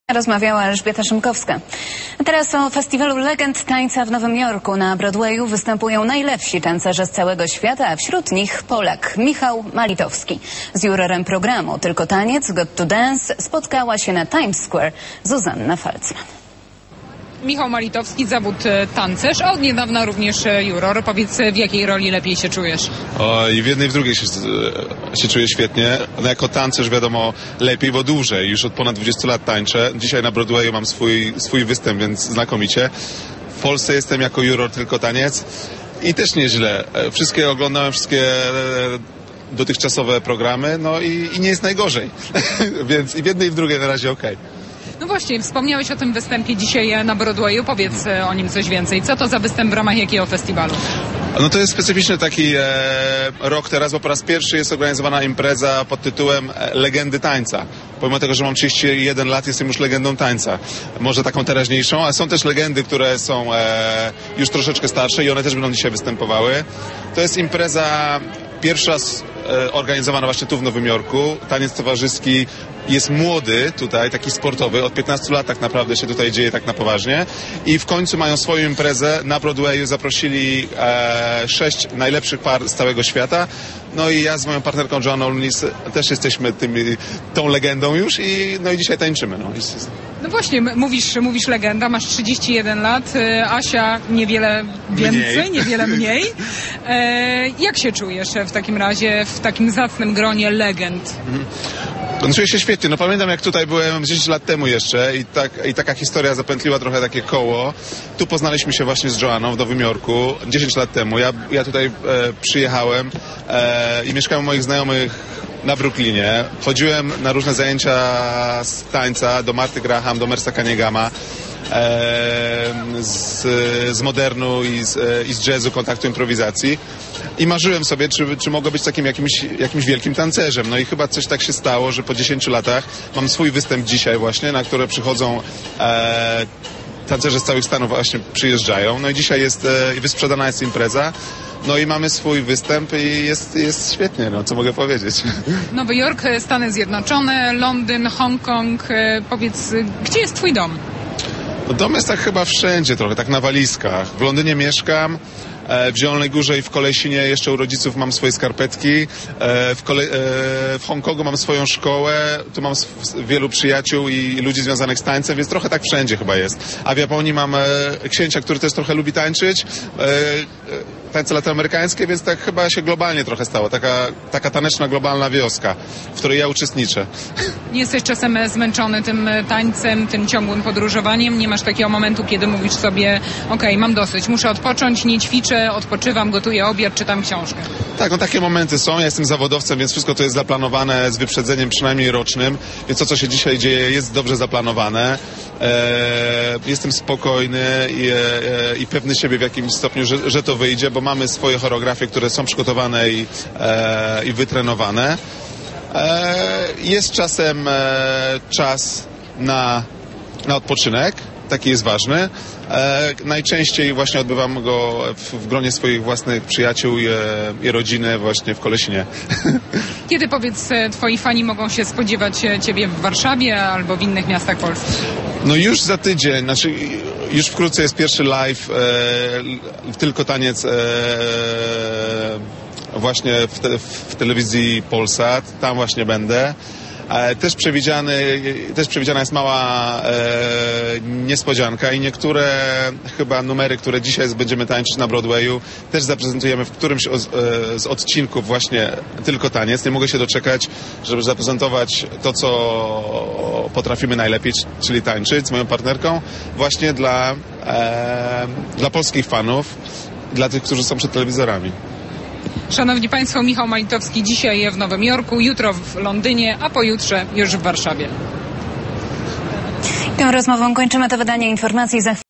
Rozmawiała Elżbieta Szymkowska. A teraz o festiwalu legend tańca w Nowym Jorku. Na Broadwayu występują najlepsi tancerze z całego świata, a wśród nich Polak Michał Malitowski. Z jurorem programu Tylko Taniec, Got to Dance spotkała się na Times Square Zuzanna Falcman. Michał Malitowski, zawód tancerz, a od niedawna również juror. Powiedz, w jakiej roli lepiej się czujesz? I w jednej i w drugiej się czuję świetnie. No, jako tancerz wiadomo lepiej, bo dłużej. Już od ponad 20 lat tańczę. Dzisiaj na Broadwayu mam swój występ, więc znakomicie. W Polsce jestem jako juror Tylko Taniec i też nieźle. Oglądałem wszystkie dotychczasowe programy, no i nie jest najgorzej. Więc i w jednej i w drugiej na razie okej. No właśnie, wspomniałeś o tym występie dzisiaj na Broadwayu. Powiedz o nim coś więcej. Co to za występ w ramach jakiego festiwalu? No to jest specyficzny taki rok teraz, bo po raz pierwszy jest organizowana impreza pod tytułem Legendy Tańca. Pomimo tego, że mam 31 lat, jestem już legendą tańca. Może taką teraźniejszą, ale są też legendy, które są już troszeczkę starsze i one też będą dzisiaj występowały. To jest impreza pierwsza organizowana właśnie tu w Nowym Jorku. Taniec towarzyski jest młody tutaj, taki sportowy. Od 15 lat tak naprawdę się tutaj dzieje tak na poważnie. I w końcu mają swoją imprezę. Na Broadwayu zaprosili 6 najlepszych par z całego świata. No i ja z moją partnerką Joanną Lunis też jesteśmy tą legendą już i dzisiaj tańczymy. No właśnie, mówisz legenda, masz 31 lat, Asia niewiele więcej, niewiele mniej. Jak się czujesz w takim razie w takim zacnym gronie legend? Czuję się świetnie. No pamiętam, jak tutaj byłem 10 lat temu jeszcze i taka historia zapętliła trochę takie koło. Tu poznaliśmy się właśnie z Joanną w Nowym Jorku 10 lat temu. Ja tutaj przyjechałem i mieszkałem u moich znajomych na Brooklynie. Chodziłem na różne zajęcia z tańca do Marty Graham, do Mersa Cunninghama, z modernu i z jazzu, kontaktu, improwizacji. I marzyłem sobie, czy mogę być takim jakimś wielkim tancerzem. No i chyba coś tak się stało, że po 10 latach mam swój występ dzisiaj właśnie, na które przychodzą tancerze z całych Stanów właśnie przyjeżdżają. No i dzisiaj wysprzedana jest impreza. No i mamy swój występ i jest świetnie, no co mogę powiedzieć. Nowy Jork, Stany Zjednoczone, Londyn, Hongkong. Powiedz, gdzie jest twój dom? No, dom jest tak chyba wszędzie trochę, tak na walizkach. W Londynie mieszkam. W Zielonej Górze i w Kolesinie jeszcze u rodziców mam swoje skarpetki. W Hongkongu mam swoją szkołę. Tu mam wielu przyjaciół i ludzi związanych z tańcem, więc trochę tak wszędzie chyba jest. A w Japonii mam księcia, który też trochę lubi tańczyć. Tańce latynoamerykańskie, więc tak chyba się globalnie trochę stało. Taka taneczna globalna wioska, w której ja uczestniczę. Nie jesteś czasem zmęczony tym tańcem, tym ciągłym podróżowaniem? Nie masz takiego momentu, kiedy mówisz sobie, okej, mam dosyć, muszę odpocząć, nie ćwiczę, odpoczywam, gotuję obiad, czytam książkę? Tak, no takie momenty są. Ja jestem zawodowcem, więc wszystko to jest zaplanowane z wyprzedzeniem przynajmniej rocznym. Więc to, co się dzisiaj dzieje, jest dobrze zaplanowane. Jestem spokojny i pewny siebie w jakimś stopniu, że to wyjdzie, bo mamy swoje choreografie, które są przygotowane i wytrenowane. Jest czasem czas na odpoczynek, taki jest ważny. Najczęściej właśnie odbywam go w gronie swoich własnych przyjaciół i rodziny właśnie w Kolesinie. Kiedy, powiedz, twoi fani mogą się spodziewać ciebie w Warszawie albo w innych miastach Polski? No już za tydzień, już wkrótce jest pierwszy live Tylko Taniec właśnie w telewizji Polsat. Tam właśnie będę. Też przewidziana jest mała niespodzianka i niektóre chyba numery, które dzisiaj będziemy tańczyć na Broadwayu, też zaprezentujemy w którymś z odcinków właśnie Tylko Taniec. Nie mogę się doczekać, żeby zaprezentować to, co potrafimy najlepiej, czyli tańczyć z moją partnerką, właśnie dla polskich fanów, dla tych, którzy są przed telewizorami. Szanowni Państwo, Michał Malitowski dzisiaj w Nowym Jorku, jutro w Londynie, a pojutrze już w Warszawie. Tą rozmową kończymy to wydanie informacji.